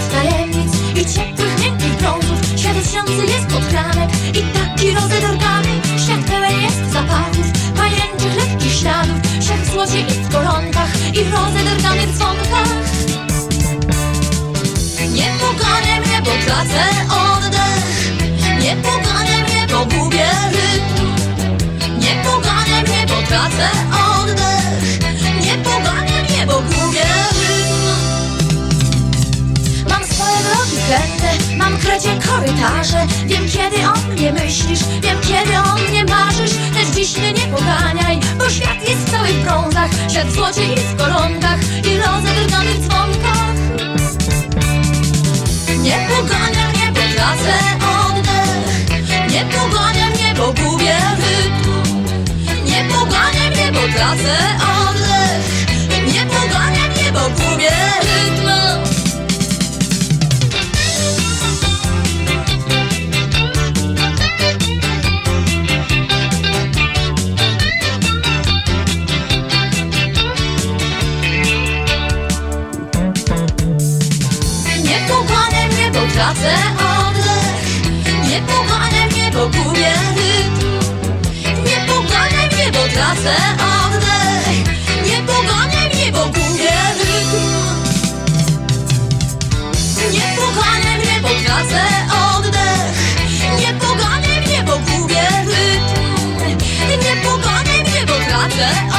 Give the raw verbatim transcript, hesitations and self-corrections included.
tajemnic i ciepłych, miękkich brązów. Świat tysiący jest pod kranek i taki rozedrgany. Świat pełen jest zapachów, pajęczych, lekkich śladów. Świat w złocie i w koronkach i w rozedrganych dzwonkach. Nie pogania mnie, bo tracę oddech. Nie pogania mnie, bo gubię rytm. Nie pogania mnie, bo tracę oddech. Nie pogania mnie, bo gubię rytm. Mam swoje drogi kręte, mam krecie korytarze. Wiem, kiedy o mnie myślisz, wiem, kiedy o mnie marzysz. Lecz dziś mnie nie poganiaj, bo świat jest cały w brązach. Świat w złocie i w koronkach i rozedrganych dzwonkach. Nie pogania mnie, bo tracę oddech. Nie pogania mnie, bo gubię rytm. Nie pogania mnie, bo tracę oddech. Nie pogania mnie, bo gubię rytm. Nie pogania mnie, bo tracę oddech. Nie pogania mnie, bo gubię rytm. Nie pogania mnie, bo tracę oddech. Nie pogania mnie, bo gubię rytm. Nie pogania mnie, bo tracę oddech. Nie pogania mnie, bo gubię rytm. Nie pogania mnie, bo tracę oddech.